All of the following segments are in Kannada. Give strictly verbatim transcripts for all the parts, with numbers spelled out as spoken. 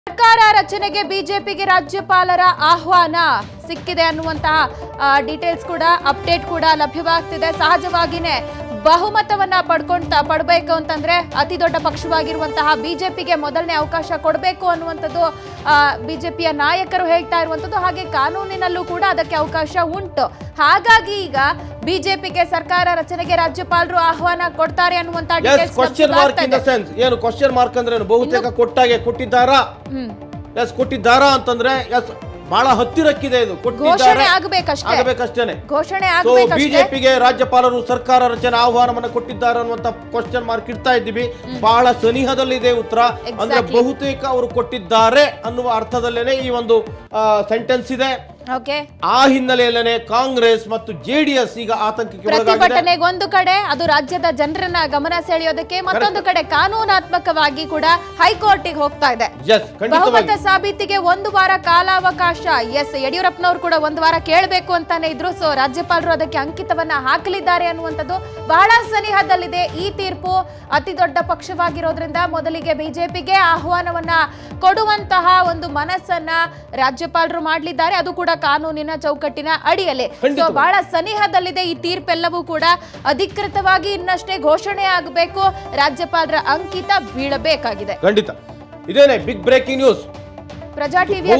ಸರ್ಕಾರ ರಚನೆಗೆ ಬಿಜೆಪಿಗೆ ರಾಜ್ಯಪಾಲರ ಆಹ್ವಾನ ಸಿಕ್ಕಿದೆ ಅನ್ನುವಂತಹ ಡೀಟೇಲ್ಸ್ ಕೂಡ ಅಪ್ಡೇಟ್ ಕೂಡ ಲಭ್ಯವಾಗ್ತಿದೆ. ಸಹಜವಾಗಿಯೇ ಬಹುಮತವನ್ನ ಪಡ್ಕೊಂತ ಪಡಬೇಕು ಅಂತಂದ್ರೆ ಅತಿ ದೊಡ್ಡ ಪಕ್ಷವಾಗಿರುವಂತಹ ಬಿಜೆಪಿಗೆ ಮೊದಲನೇ ಅವಕಾಶ ಕೊಡಬೇಕು ಅನ್ನುವಂಥದ್ದು ಬಿಜೆಪಿಯ ನಾಯಕರು ಹೇಳ್ತಾ ಇರುವಂತದ್ದು. ಹಾಗೆ ಕಾನೂನಿನಲ್ಲೂ ಕೂಡ ಅದಕ್ಕೆ ಅವಕಾಶ ಉಂಟು. ಹಾಗಾಗಿ ಈಗ ಬಿಜೆಪಿಗೆ ಸರ್ಕಾರ ರಚನೆಗೆ ರಾಜ್ಯಪಾಲರು ಆಹ್ವಾನ ಕೊಡ್ತಾರೆ ಅನ್ನುವಂತ question mark in the sense ಏನು ಕ್ವಶ್ಚನ್ ಮಾರ್ಕ್ ಅಂದ್ರೆ ಬಹುತೇಕ ಕೊಟ್ಟಾಗೆ ಕೊಟ್ಟಿದ್ದಾರಾ ಎಸ್ ಕೊಟ್ಟಿದ್ದಾರಾ ಅಂತಂದ್ರೆ ಎಸ್ ಬಹಳ ಹತ್ತಿರಕ್ಕಿದೆ ಇದು. ಘೋಷಣೆ ಆಗಬೇಕಷ್ಟೇ ಘೋಷಣೆ ಆಗಬೇಕಷ್ಟೇ. ಬಿಜೆಪಿಗೆ ರಾಜ್ಯಪಾಲರು ಸರ್ಕಾರ ರಚನೆ ಆಹ್ವಾನವನ್ನ ಕೊಟ್ಟಿದ್ದಾರೆ ಅನ್ನುವಂತ ಕ್ವಶ್ಚನ್ ಮಾರ್ಕ್ ಇಡ್ತಾ ಇದ್ದೀವಿ. ಬಹಳ ಸನಿಹದಲ್ಲಿದೆ ಉತ್ತರ. ಅಂದ್ರೆ ಬಹುತೇಕ ಅವರು ಕೊಟ್ಟಿದ್ದಾರೆ ಅನ್ನುವ ಅರ್ಥದಲ್ಲೇನೆ ಈ ಒಂದು ಸೆಂಟೆನ್ಸ್ ಇದೆ. ಆ ಹಿನ್ನೆಲೆಯಲ್ಲೇ ಕಾಂಗ್ರೆಸ್ ಮತ್ತು ಜೆಡಿಎಸ್ ಈಗ ಆತಂಕಕ್ಕೆ ಪ್ರತಿಭಟನೆಗೆ ಒಂದು ಕಡೆ ಅದು ರಾಜ್ಯದ ಜನರನ್ನ ಗಮನ ಸೆಳೆಯೋದಕ್ಕೆ, ಮತ್ತೊಂದು ಕಡೆ ಕಾನೂನಾತ್ಮಕವಾಗಿ ಕೂಡ ಹೈಕೋರ್ಟ್ಗೆ ಹೋಗ್ತಾ ಇದೆ. ಬಹುಮತ ಸಾಬೀತಿಗೆ ಒಂದು ವಾರ ಕಾಲಾವಕಾಶ. ಎಸ್, ಯಡಿಯೂರಪ್ಪನವರು ಕೂಡ ಒಂದು ವಾರ ಕೇಳಬೇಕು ಅಂತಾನೆ ಇದ್ರು. ಸೊ ರಾಜ್ಯಪಾಲರು ಅದಕ್ಕೆ ಅಂಕಿತವನ್ನ ಹಾಕಲಿದ್ದಾರೆ ಅನ್ನುವಂಥದ್ದು ಬಹಳ ಸನಿಹದಲ್ಲಿದೆ. ಈ ತೀರ್ಪು ಅತಿ ದೊಡ್ಡ ಪಕ್ಷವಾಗಿರೋದ್ರಿಂದ ಮೊದಲಿಗೆ ಬಿಜೆಪಿಗೆ ಆಹ್ವಾನವನ್ನ ಕೊಡುವಂತಹ ಒಂದು ಮನಸ್ಸನ್ನ ರಾಜ್ಯಪಾಲರು ಮಾಡಲಿದ್ದಾರೆ. ಅದು ಕೂಡ ಕಾನೂನಿನ ಚೌಕಟ್ಟಿನ ಅಡಿಯಲ್ಲಿ. ಸೊ ಬಹಳ ಸನಿಹದಲ್ಲಿದೆ ಈ ತೀರ್ಪೆಲ್ಲವೂ ಕೂಡ. ಅಧಿಕೃತವಾಗಿ ಇನ್ನಷ್ಟೇ ಘೋಷಣೆ ಆಗಬೇಕು, ರಾಜ್ಯಪಾಲರ ಅಂಕಿತ ಬೀಳಬೇಕಾಗಿದೆ. ಖಂಡಿತ ಇದೇನೆ ಬಿಗ್ ಬ್ರೇಕಿಂಗ್ ನ್ಯೂಸ್. ಪ್ರಜಾ ಟಿವಿಯ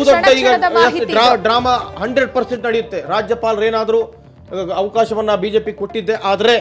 ಡ್ರಾಮಾ ಹಂಡ್ರೆಡ್ ಪರ್ಸೆಂಟ್ ನಡೆಯುತ್ತೆ. ರಾಜ್ಯಪಾಲರು ಏನಾದ್ರೂ ಅವಕಾಶವನ್ನ ಬಿಜೆಪಿ ಕೊಟ್ಟಿದ್ದೆ ಆದ್ರೆ